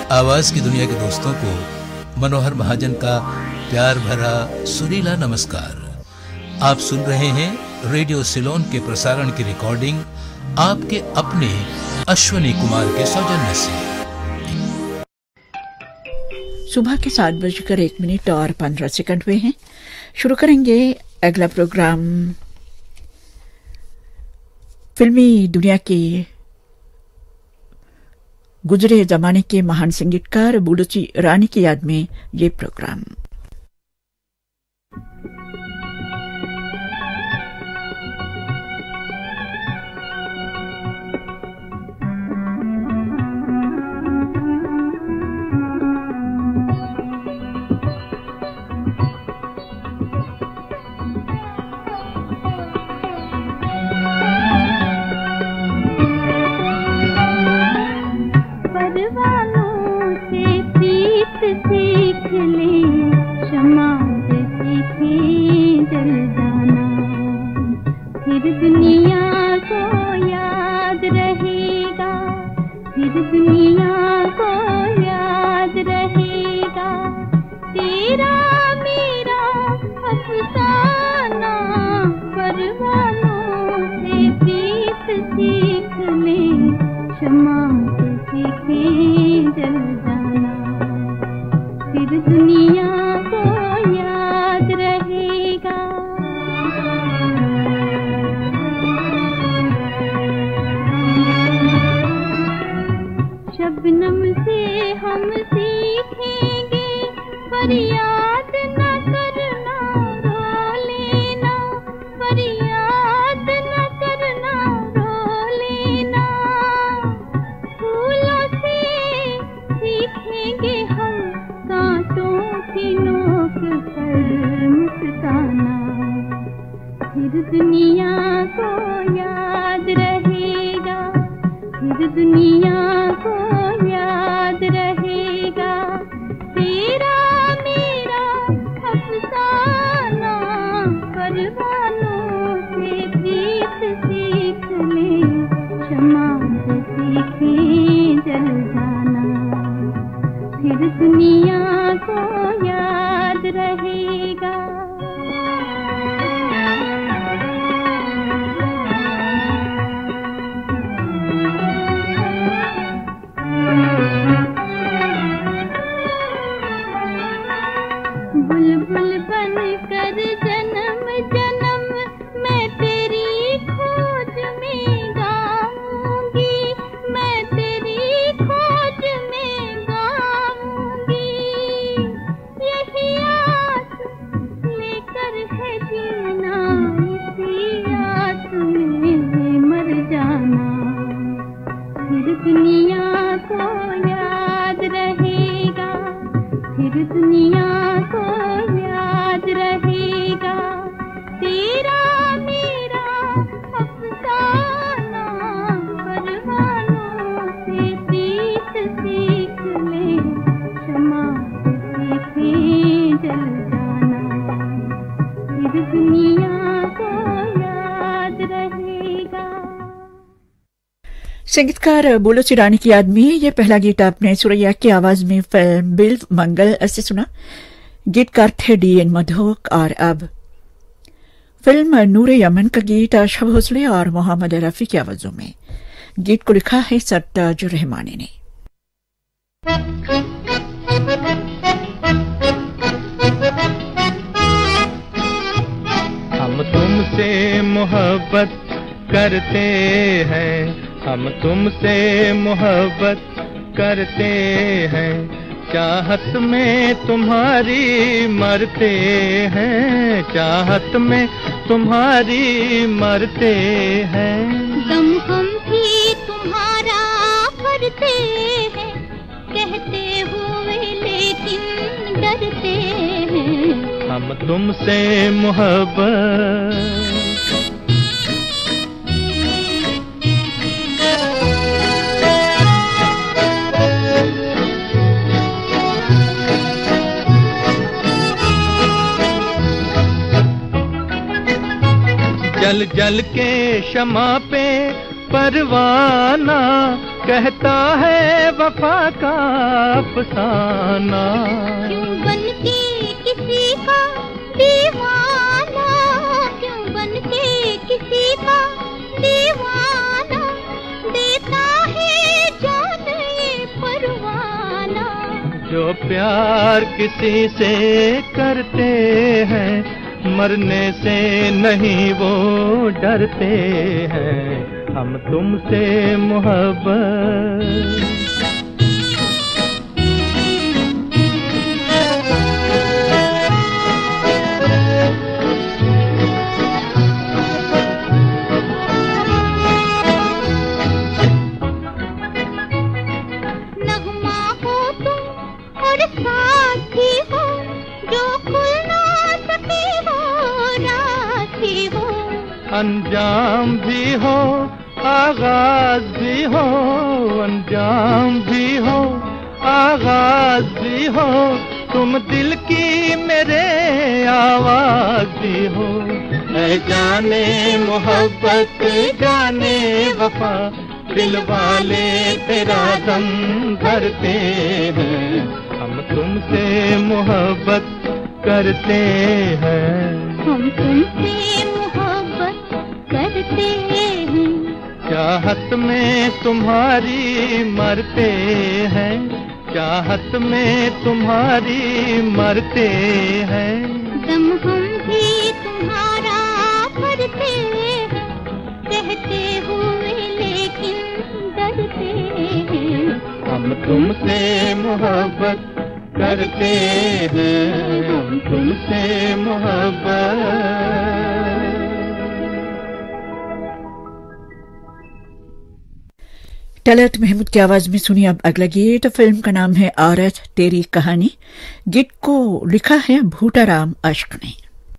आवाज की दुनिया के दोस्तों को मनोहर महाजन का प्यार भरा सुरीला नमस्कार। आप सुन रहे हैं रेडियो सिलोन के प्रसारण की रिकॉर्डिंग आपके अपने अश्वनी कुमार के सौजन्य से। सुबह के 7:01 और 15 सेकंड हुए हैं। शुरू करेंगे अगला प्रोग्राम फिल्मी दुनिया के गुजरे जमाने के महान संगीतकार बुलोची रानी की याद में ये प्रोग्राम। संगीतकार बुलोची रानी की याद में ये पहला गीत आपने सुरैया की आवाज में फिल्म बिल मंगल से सुना। गीतकार थे DN मधोक। और अब फिल्म नूरे यमन का गीत आशा भोसले और मोहम्मद रफी की आवाजों में। गीत को लिखा है सरताज रहमानी ने। हम तुमसे मोहब्बत करते हैं, हम तुमसे मोहब्बत करते हैं, चाहत में तुम्हारी मरते हैं, चाहत में तुम्हारी मरते हैं। गम हम भी तुम्हारा भरते हैं, कहते हुए लेकिन डरते हैं। हम तुमसे मोहब्बत जल जल के शमा पे परवाना, कहता है वफा का अफसाना। क्यों बनके किसी का दीवाना, क्यों बनके किसी का दीवाना, देता है जान ये परवाना। जो प्यार किसी से करते हैं, मरने से नहीं वो डरते हैं। हम तुमसे मोहब्बत नगमा हो तुम और साथी हो, जो खुल ना सके वो राती हो। अंजाम भी हो आगाज भी हो, अंजाम भी हो आगाज भी हो, तुम दिल की मेरे आवाज भी हो। ऐ जाने मोहब्बत जाने वफा, दिल वाले तेरा दम भरते हैं। हम तुमसे मोहब्बत करते हैं, हम तुमसे मोहब्बत करते हैं। चाहत में तुम्हारी मरते हैं, चाहत में तुम्हारी मरते हैं। दम हम भी तुम्हारा भरते हैं, कहते हुए लेकिन डरते हैं। हम तुमसे मोहब्बत करते हैं, हम तुमसे मोहब्बत। तलत महमूद की आवाज में सुनी अब अगला गीत। फिल्म का नाम है औरत तेरी कहानी। गीत को लिखा है भूटाराम अश्क ने।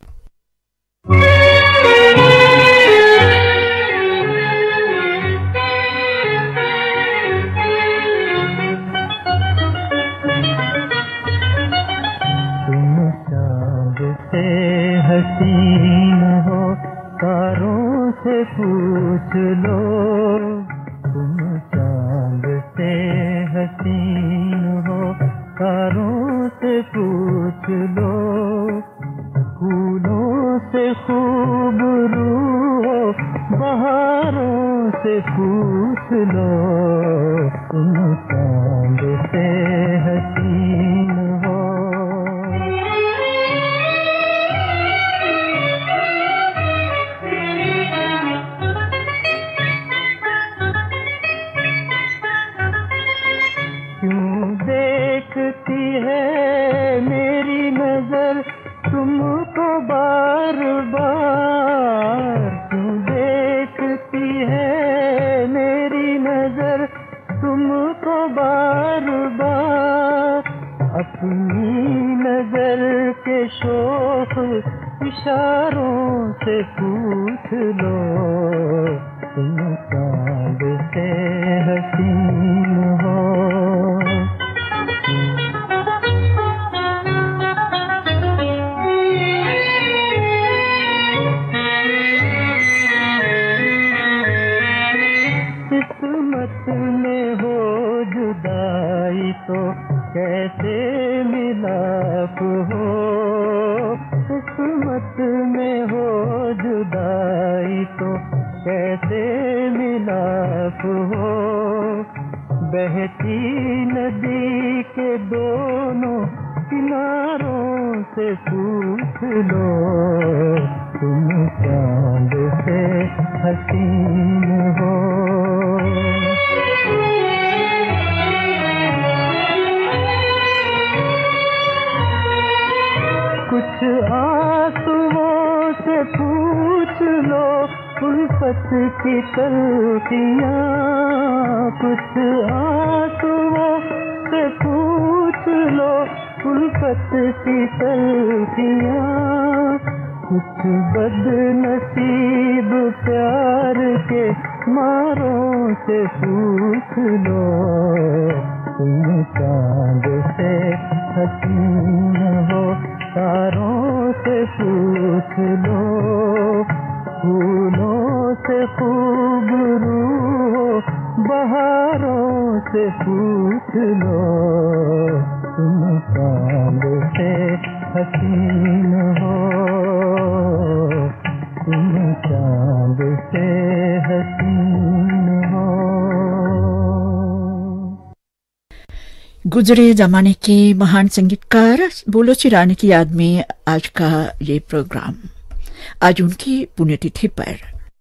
तुम चांद से हसीन हो, तारों से पूछ लो। तुम चांद से हसीन हो, तारों से पूछ लो। फूलों से खूबरू हो, बहारों से पूछ लो। तुम चांद से हसीन हो। देखती है मेरी नजर तुमको बार बार, क्यों देखती है मेरी नजर तुमको बार बार। अपनी नजर के शोख इशारों से पूछ लो। तुम चांद से हसीन हो। किस्मत में हो जुदाई तो कैसे मिलाप हो। किस्मत में हो जुदाई तो कैसे मिलाप हो। बहती नदी के दोनों किनारों से पूछ लो। तुम चांद से हसीन हो। कुछ आंसुओं से पूछ लो उल्फत की तलखियाँ। कुछ आंसुओं से पूछ लो उल्फत की तलखियाँ। कुछ बदनसीब प्यार के मारों से पूछ लो। तुम चांद से हसीन हो, तारों से पूछ लो। फूलों से खूबरू हो, बहारों पूछ लो, तुम चांद से हसीन हो, तुम चांद से हसीन हो। गुजरे जमाने के महान संगीतकार बुलोची रानी की याद में आज का ये प्रोग्राम, आज उनकी पुण्यतिथि पर।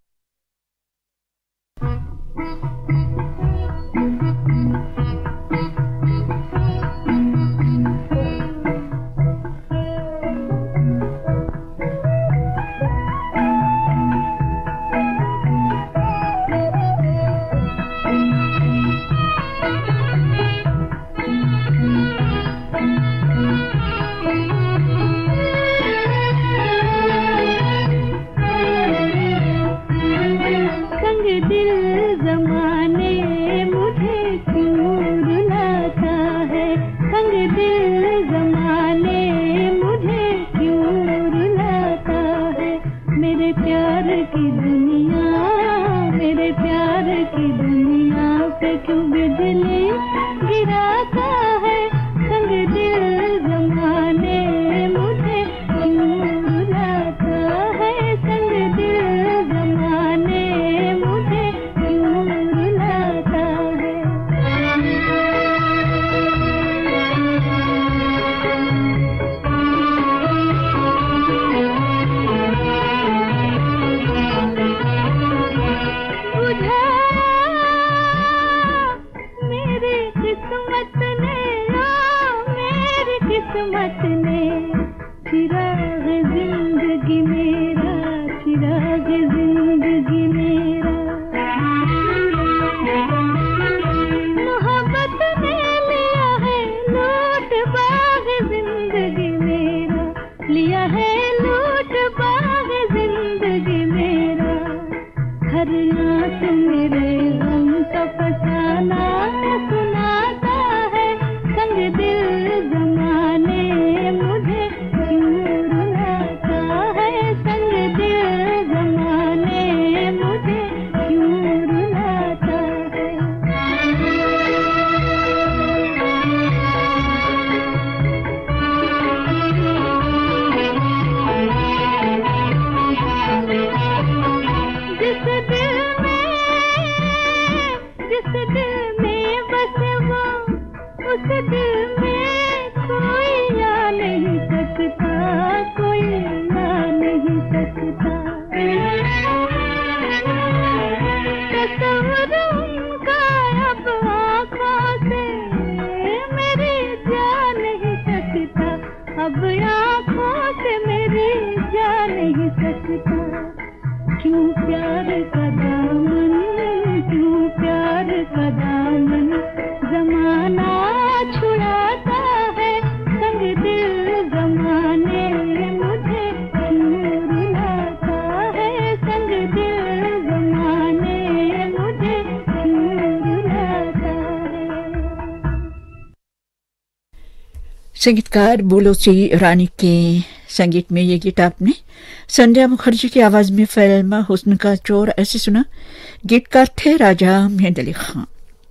संगीतकार बुलोची रानी के संगीत में ये गीत आपने संध्या मुखर्जी की आवाज में फिल्म हुस्न का चोर ऐसे सुना। गीतकार थे राजा मेहंद अली खान।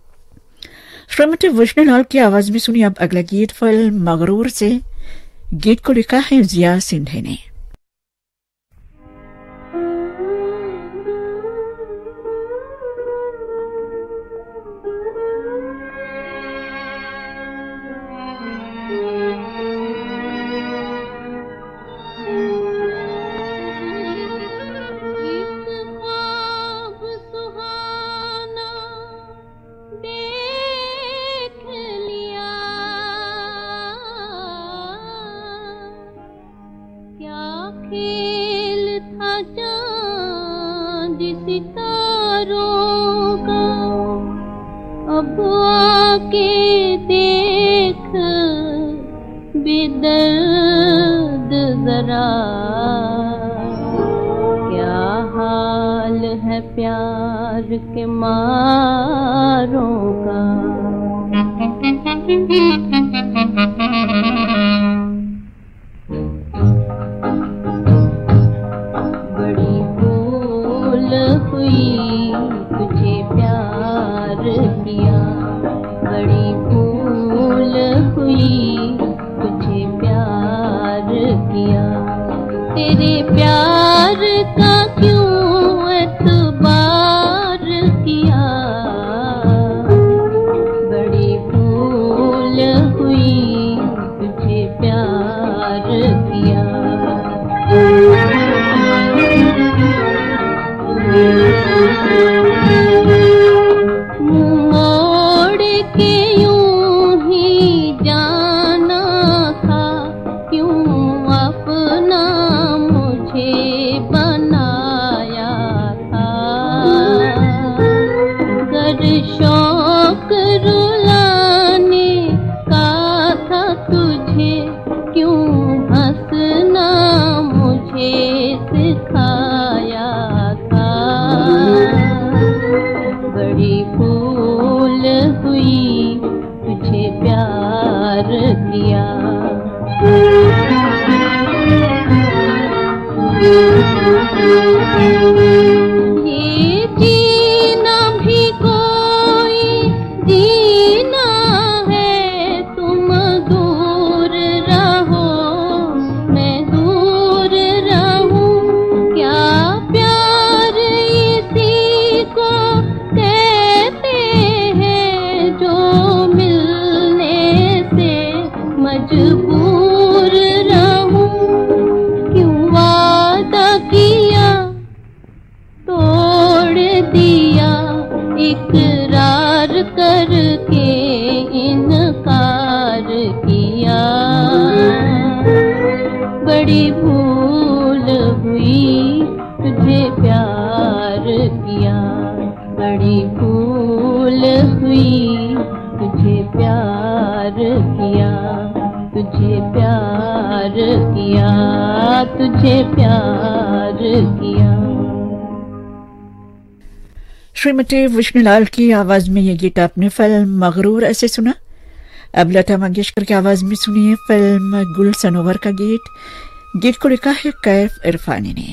श्रीमती विष्णुलाल की आवाज में सुनी अब अगला गीत फिल्म मगरूर से। गीत को लिखा है जिया सिंधे ने। अब आके देख बेदर्द जरा, क्या हाल है प्यार के मारों का। बड़ी भूल हुई तुझे प्यार किया, हुई तुझे प्यार किया, तेरे प्यार का क्यों एतबार किया, बड़ी भूल हुई तुझे प्यार किया। मोड़ के यूं ही जाना था, क्यों अपना मुझे बनाया था, गर शौक रुलाने का था तुझे, क्यों हंसना मुझे सिखाया था, बड़ी भूल हुई तुझे प्यार किया। ये जीना भी कोई जीना है, तुम दूर रहो मैं दूर रहूं, क्या प्यार इसी को कहते हैं जो मिलने से मजबूर रहूं, क्यों वादा किया तोड़ दिया, इकरार करके इनकार किया, बड़ी भूल हुई तुझे प्यार किया, बड़ी भूल हुई तुझे प्यार किया, तुझे प्यार किया, तुझे प्यार किया। श्रीमती विष्णुलाल की आवाज में ये गीत आपने फिल्म मगरूर ऐसे सुना। अब लता मंगेशकर की आवाज में सुनिए फिल्म गुल सनोवर का गीत को लिखा है कैफ इरफानी ने।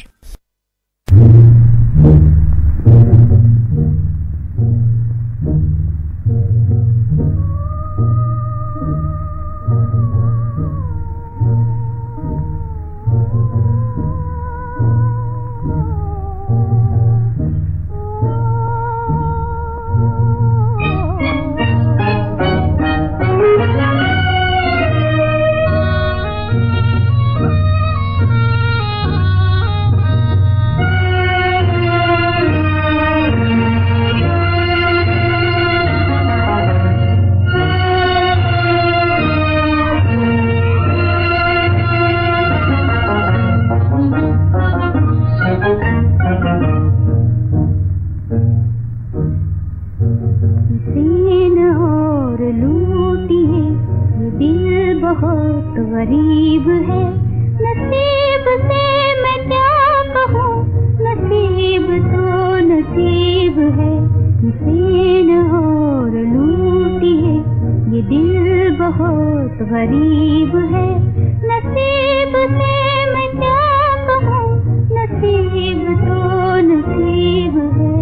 गरीब है नसीब से मैं क्या कहूँ, नसीब तो नसीब है, हुसैन और लूटी है, ये दिल बहुत गरीब है, नसीब से मैं क्या कहूँ, नसीब तो नसीब है।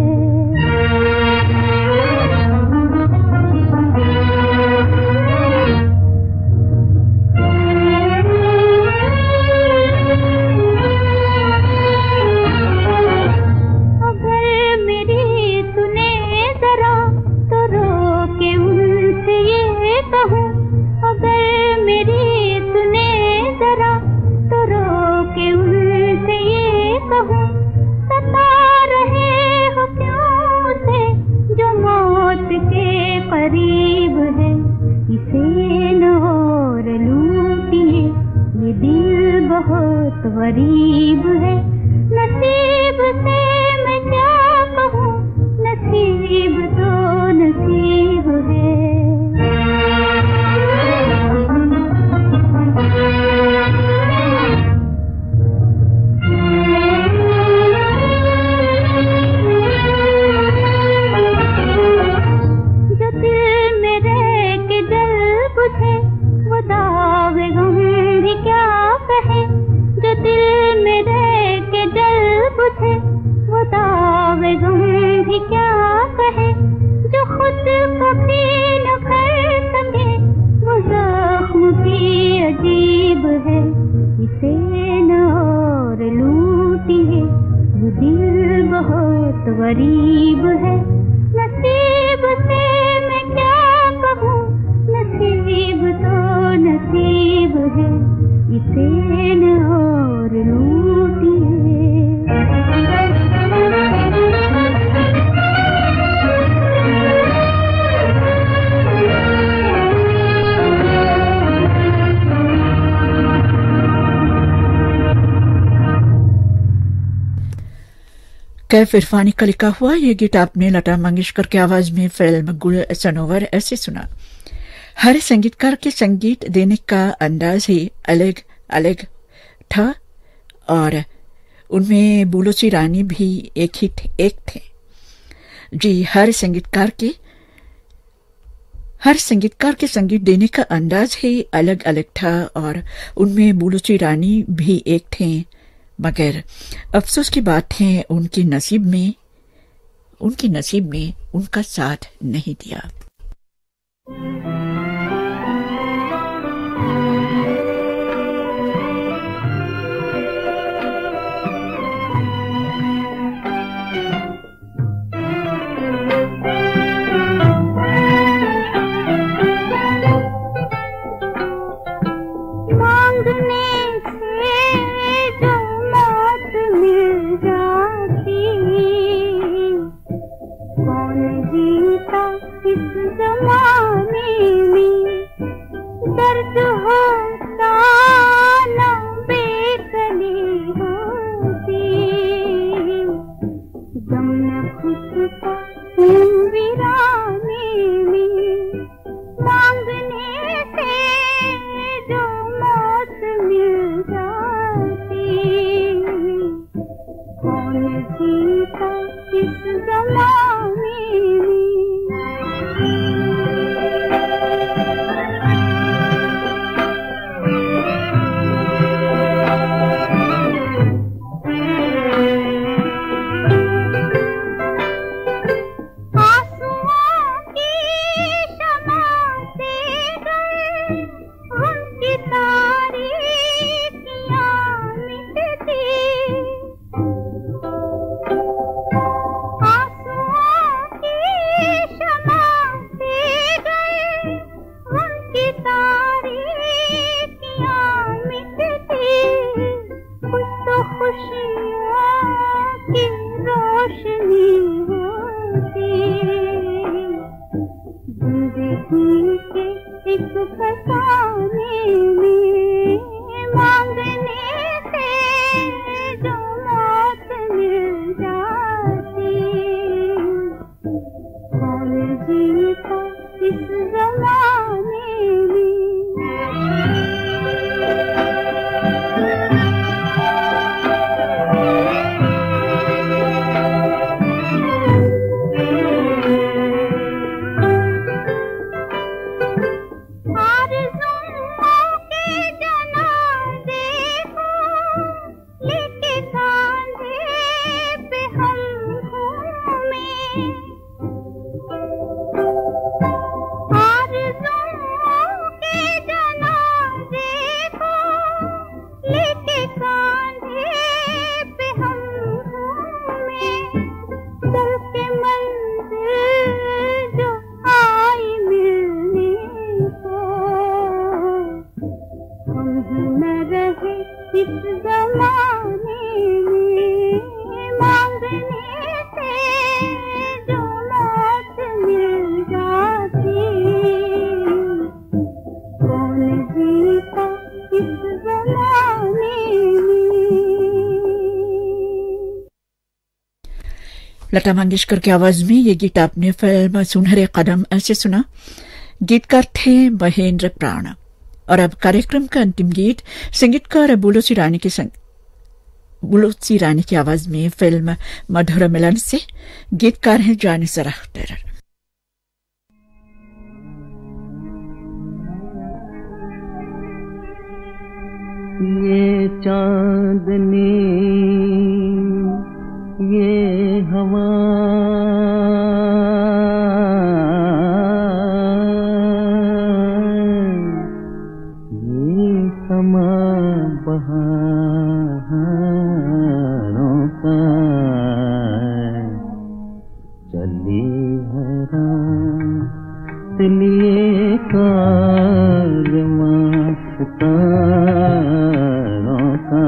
करीब है हुसैन और लूटी है, ये दिल बहुत गरीब है, नसीब से मैं क्या कहूँ, नसीब तो नसीब है। जो दिल में रह करीब है, नसीब से मैं क्या कहूँ, नसीब तो नसीब है, इसे न और लूटिए। कैफ इरफानी का लिखा हुआ ये गीत आपने लता मंगेशकर की आवाज में फिल्म गुल सनोवर ऐसे सुना। हर संगीतकार के संगीत देने का अंदाज ही अलग अलग था और उनमें बुलोची रानी भी एक थे। जी, हर संगीतकार के संगीत देने का अंदाज ही अलग अलग था और उनमें बुलोची रानी भी एक थे। मगर अफसोस की बात है उनके नसीब ने उनका साथ नहीं दिया। लता मंगेशकर की आवाज में ये गीत आपने फिल्म सुनहरे कदम ऐसे सुना। गीतकार थे महेंद्र प्राण। और अब कार्यक्रम का अंतिम गीत संगीतकार बुलोची रानी की आवाज में फिल्म मधुर मिलन से। गीतकार हैं जानिसर अख्तर। ये चांदनी ये हवा ये समा बहारों का ये कारवां सितारों का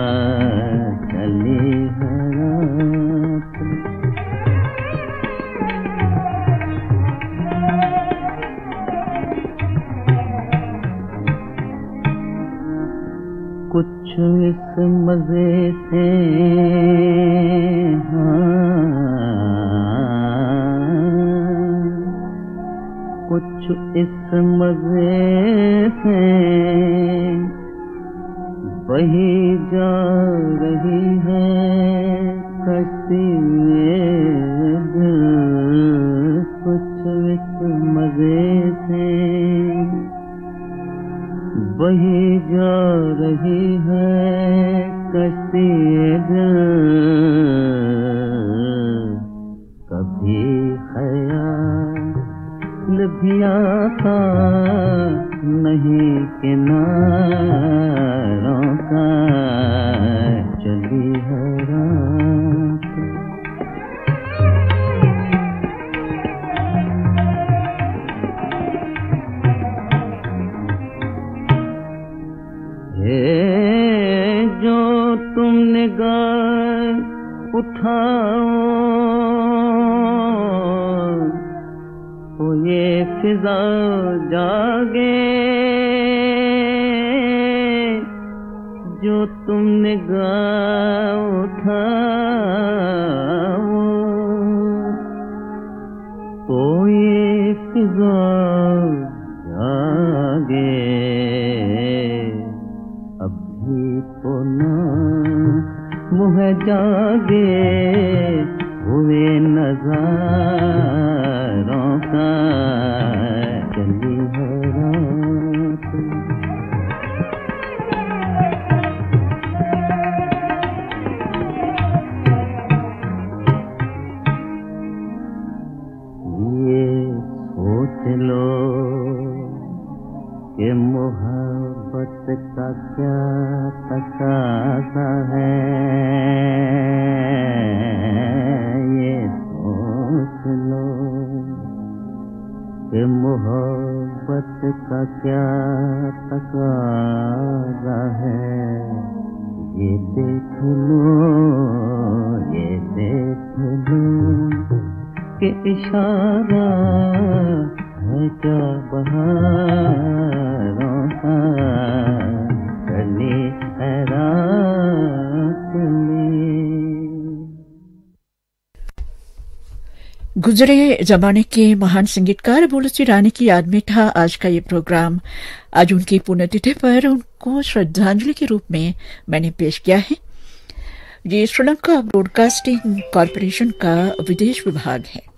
चली है रात। कुछ इस मजे से कुछ इस मजे से बही जा रही है कश्ती दिल। कुछ इस मजे से बही जा रही है कश्ती दिल। कभी ख्याल भी आता नहीं किनारों का चली है रात। जो तुम निगाह उठाओ तो ये फिजा जागे। जो तुम निगाह उठाओ तो ये फिजा जागे। तो ना मुँह जागे हुए नज़ारों का चली है रात। ये सोच लो कि मोहब्बत का क्या तकाज़ा है। ये सोच लो कि मोहब्बत का क्या तकाज़ा है। ये देख लो कि इशारा है क्या बहारों का चली है रात में। गुजरे जमाने के महान संगीतकार बुलसी रानी की याद में था आज का ये प्रोग्राम। आज उनकी पुण्यतिथि पर उनको श्रद्धांजलि के रूप में मैंने पेश किया है। ये श्रीलंका ब्रॉडकास्टिंग कॉरपोरेशन का विदेश विभाग है।